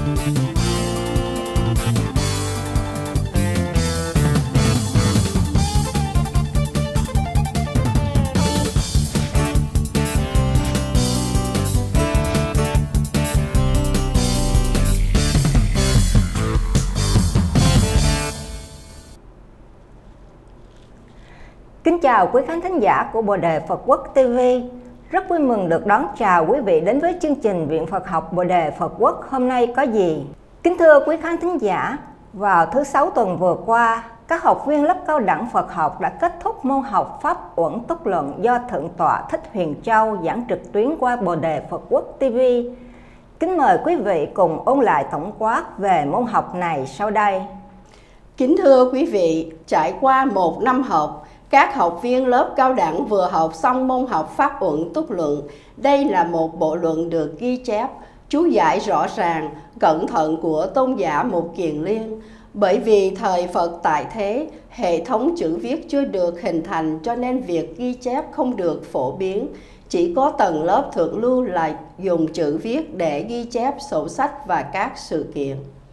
Kính chào quý khán thính giả của Bồ Đề Phật Quốc TV. Rất vui mừng được đón chào quý vị đến với chương trình Viện Phật học Bồ Đề Phật Quốc hôm nay có gì. Kính thưa quý khán thính giả, vào thứ Sáu tuần vừa qua, các học viên lớp cao đẳng Phật học đã kết thúc môn học Pháp Uẩn Túc Luận do Thượng tọa Thích Huyền Châu giảng trực tuyến qua Bồ Đề Phật Quốc TV. Kính mời quý vị cùng ôn lại tổng quát về môn học này sau đây. Kính thưa quý vị, trải qua một năm học, các học viên lớp cao đẳng vừa học xong môn học Pháp Uẩn Túc Luận. Đây là một bộ luận được ghi chép, chú giải rõ ràng, cẩn thận của tôn giả Mục Kiền Liên. Bởi vì thời Phật tại thế, hệ thống chữ viết chưa được hình thành cho nên việc ghi chép không được phổ biến. Chỉ có tầng lớp thượng lưu là dùng chữ viết để ghi chép sổ sách và các sự kiện.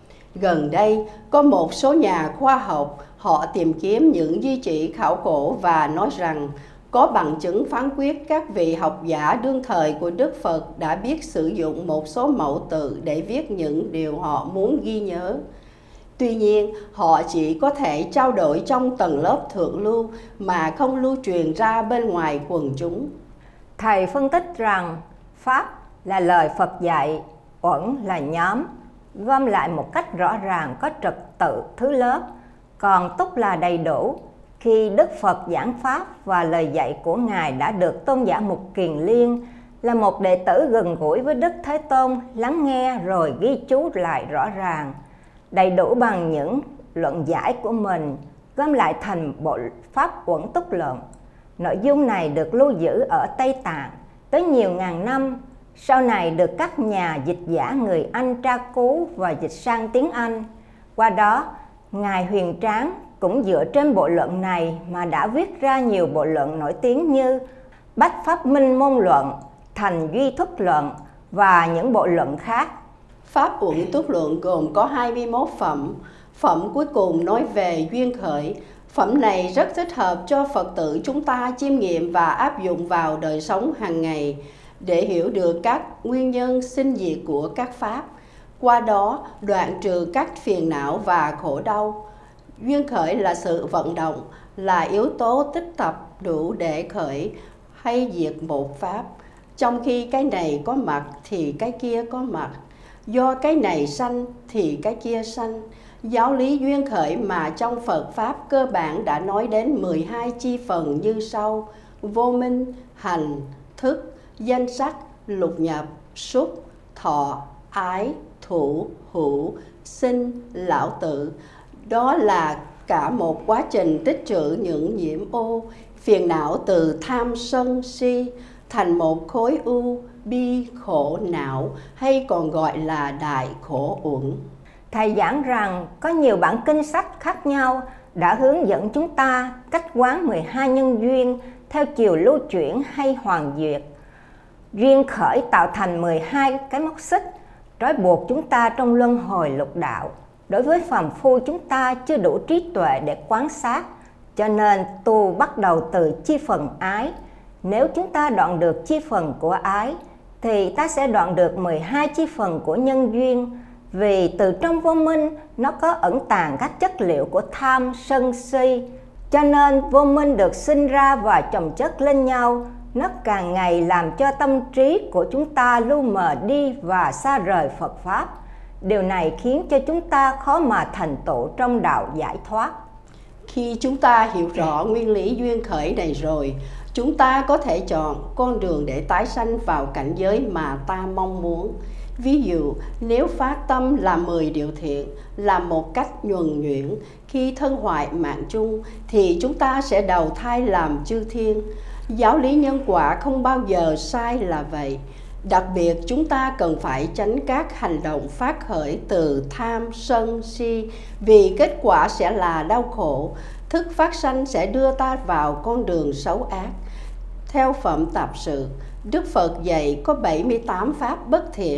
Gần đây, có một số nhà khoa học họ tìm kiếm những di chỉ khảo cổ và nói rằng có bằng chứng phán quyết các vị học giả đương thời của Đức Phật đã biết sử dụng một số mẫu tự để viết những điều họ muốn ghi nhớ. Tuy nhiên, họ chỉ có thể trao đổi trong tầng lớp thượng lưu mà không lưu truyền ra bên ngoài quần chúng. Thầy phân tích rằng Pháp là lời Phật dạy, Uẩn là nhóm, gom lại một cách rõ ràng có trật tự thứ lớp, còn Túc là đầy đủ. Khi Đức Phật giảng Pháp và lời dạy của Ngài đã được tôn giả Mục Kiền Liên là một đệ tử gần gũi với Đức Thế Tôn lắng nghe rồi ghi chú lại rõ ràng, đầy đủ bằng những luận giải của mình, gom lại thành bộ Pháp Uẩn Túc Luận. Nội dung này được lưu giữ ở Tây Tạng tới nhiều ngàn năm, sau này được các nhà dịch giả người Anh tra cứu và dịch sang tiếng Anh. Qua đó, Ngài Huyền Tráng cũng dựa trên bộ luận này mà đã viết ra nhiều bộ luận nổi tiếng như Bách Pháp Minh Môn Luận, Thành Duy Thuyết Luận và những bộ luận khác. Pháp Uẩn Túc Luận gồm có 21 phẩm. Phẩm cuối cùng nói về duyên khởi. Phẩm này rất thích hợp cho Phật tử chúng ta chiêm nghiệm và áp dụng vào đời sống hàng ngày để hiểu được các nguyên nhân sinh diệt của các Pháp. Qua đó đoạn trừ các phiền não và khổ đau. Duyên khởi là sự vận động, là yếu tố tích tập đủ để khởi hay diệt một Pháp. Trong khi cái này có mặt thì cái kia có mặt. Do cái này sanh thì cái kia sanh. Giáo lý duyên khởi mà trong Phật Pháp cơ bản đã nói đến 12 chi phần như sau: vô minh, hành, thức, danh sắc, lục nhập, xúc, thọ, ái, thủ, hữu, sinh, lão tử. Đó là cả một quá trình tích trữ những nhiễm ô, phiền não từ tham sân si thành một khối u, bi, khổ não, hay còn gọi là đại khổ uẩn. Thầy giảng rằng có nhiều bản kinh sách khác nhau đã hướng dẫn chúng ta cách quán 12 nhân duyên theo chiều lưu chuyển hay hoàn duyệt. Duyên khởi tạo thành 12 cái móc xích trói buộc chúng ta trong luân hồi lục đạo. Đối với phàm phu chúng ta chưa đủ trí tuệ để quan sát, cho nên tu bắt đầu từ chi phần ái. Nếu chúng ta đoạn được chi phần của ái, thì ta sẽ đoạn được 12 chi phần của nhân duyên. Vì từ trong vô minh, nó có ẩn tàng các chất liệu của tham, sân, si. Cho nên vô minh được sinh ra và chồng chất lên nhau. Nó càng ngày làm cho tâm trí của chúng ta lu mờ đi và xa rời Phật Pháp. Điều này khiến cho chúng ta khó mà thành tựu trong đạo giải thoát. Khi chúng ta hiểu rõ nguyên lý duyên khởi này rồi, chúng ta có thể chọn con đường để tái sanh vào cảnh giới mà ta mong muốn. Ví dụ, nếu phát tâm làm 10 điều thiện, làm một cách nhuần nhuyễn, khi thân hoại mạng chung, thì chúng ta sẽ đầu thai làm chư thiên. Giáo lý nhân quả không bao giờ sai là vậy. Đặc biệt chúng ta cần phải tránh các hành động phát khởi từ tham, sân, si, vì kết quả sẽ là đau khổ. Thức phát sanh sẽ đưa ta vào con đường xấu ác. Theo phẩm Tạp Sự, Đức Phật dạy có 78 pháp bất thiện,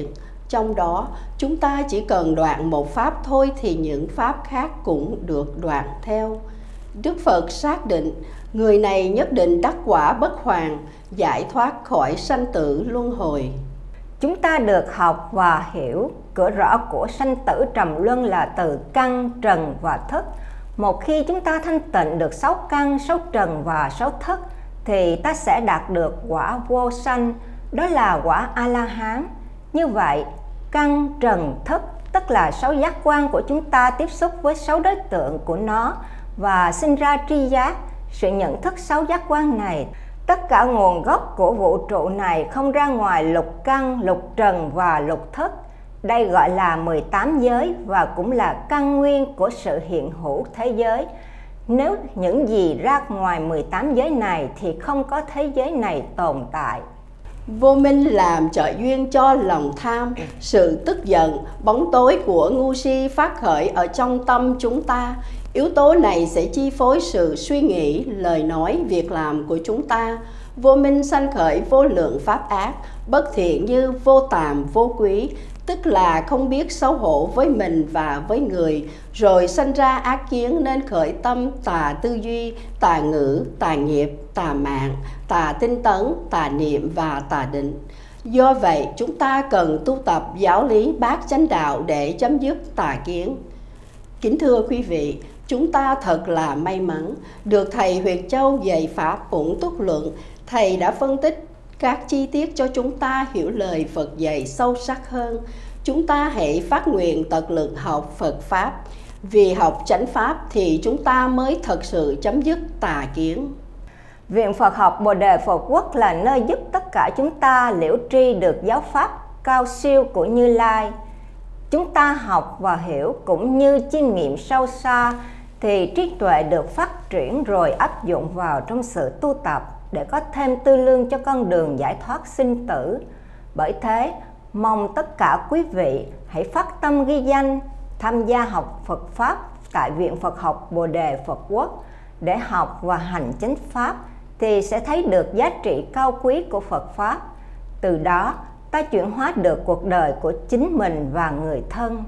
Trong đó, chúng ta chỉ cần đoạn một pháp thôi thì những pháp khác cũng được đoạn theo. Đức Phật xác định người này nhất định đắc quả bất hoàn, giải thoát khỏi sanh tử luân hồi. Chúng ta được học và hiểu cửa rõ của sanh tử trầm luân là từ căn, trần và thức. Một khi chúng ta thanh tịnh được 6 căn, 6 trần và 6 thức thì ta sẽ đạt được quả vô sanh, đó là quả A-la-hán. Như vậy, căn, trần, thức tức là 6 giác quan của chúng ta tiếp xúc với 6 đối tượng của nó và sinh ra tri giác. Sự nhận thức 6 giác quan này, tất cả nguồn gốc của vũ trụ này không ra ngoài lục căn, lục trần và lục thức. Đây gọi là 18 giới và cũng là căn nguyên của sự hiện hữu thế giới. Nếu những gì ra ngoài 18 giới này thì không có thế giới này tồn tại. Vô minh làm trợ duyên cho lòng tham, sự tức giận, bóng tối của ngu si phát khởi ở trong tâm chúng ta. Yếu tố này sẽ chi phối sự suy nghĩ, lời nói, việc làm của chúng ta. Vô minh sanh khởi vô lượng pháp ác, bất thiện như vô tàm, vô quý, tức là không biết xấu hổ với mình và với người, rồi sanh ra ác kiến nên khởi tâm tà tư duy, tà ngữ, tà nghiệp, tà mạng, tà tinh tấn, tà niệm và tà định. Do vậy, chúng ta cần tu tập giáo lý bát chánh đạo để chấm dứt tà kiến. Kính thưa quý vị, chúng ta thật là may mắn được Thầy Huyệt Châu dạy Pháp Uẩn Túc Luận. Thầy đã phân tích các chi tiết cho chúng ta hiểu lời Phật dạy sâu sắc hơn. Chúng ta hãy phát nguyện tận lực học Phật Pháp. Vì học chánh Pháp thì chúng ta mới thật sự chấm dứt tà kiến. Viện Phật học Bồ Đề Phật Quốc là nơi giúp tất cả chúng ta liễu tri được giáo Pháp cao siêu của Như Lai. Chúng ta học và hiểu cũng như chiêm nghiệm sâu xa thì trí tuệ được phát triển rồi áp dụng vào trong sự tu tập để có thêm tư lương cho con đường giải thoát sinh tử. Bởi thế, mong tất cả quý vị hãy phát tâm ghi danh tham gia học Phật Pháp tại Viện Phật học Bồ Đề Phật Quốc để học và hành chánh Pháp thì sẽ thấy được giá trị cao quý của Phật Pháp. Từ đó, ta chuyển hóa được cuộc đời của chính mình và người thân.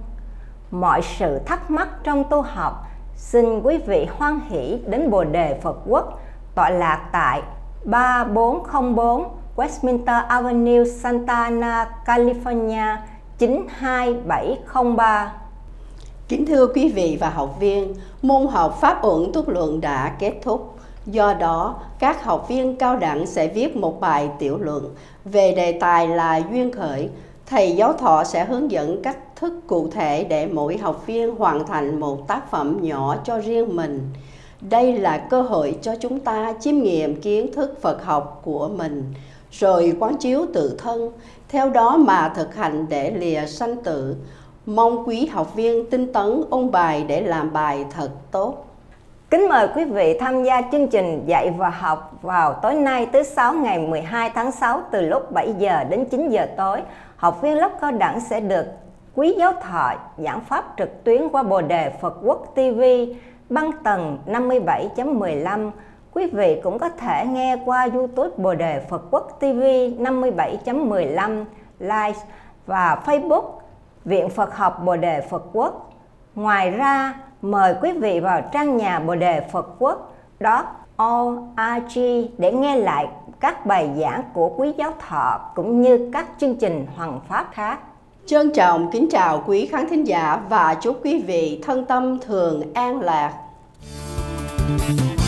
Mọi sự thắc mắc trong tu học, xin quý vị hoan hỷ đến Bồ Đề Phật Quốc, tọa lạc tại 3404 Westminster Avenue, Santa Ana, California 92703. Kính thưa quý vị và học viên, môn học Pháp Uẩn Túc Luận đã kết thúc. Do đó, các học viên cao đẳng sẽ viết một bài tiểu luận về đề tài là duyên khởi. Thầy giáo thọ sẽ hướng dẫn cách thức cụ thể để mỗi học viên hoàn thành một tác phẩm nhỏ cho riêng mình. Đây là cơ hội cho chúng ta chiêm nghiệm kiến thức Phật học của mình, rồi quán chiếu tự thân, theo đó mà thực hành để lìa sanh tử. Mong quý học viên tinh tấn ôn bài để làm bài thật tốt. Kính mời quý vị tham gia chương trình dạy và học vào tối nay thứ Sáu ngày 12 tháng 6 từ lúc 7 giờ đến 9 giờ tối. Học viên lớp cao đẳng sẽ được quý giáo thọ giảng pháp trực tuyến qua Bồ Đề Phật Quốc TV băng tầng 57.15. Quý vị cũng có thể nghe qua YouTube Bồ Đề Phật Quốc TV 57.15 Live và Facebook Viện Phật học Bồ Đề Phật Quốc. Ngoài ra, mời quý vị vào trang nhà Bồ Đề Phật Quốc.org để nghe lại các bài giảng của quý giáo thọ cũng như các chương trình hoằng pháp khác. Trân trọng kính chào quý khán thính giả và chúc quý vị thân tâm thường an lạc.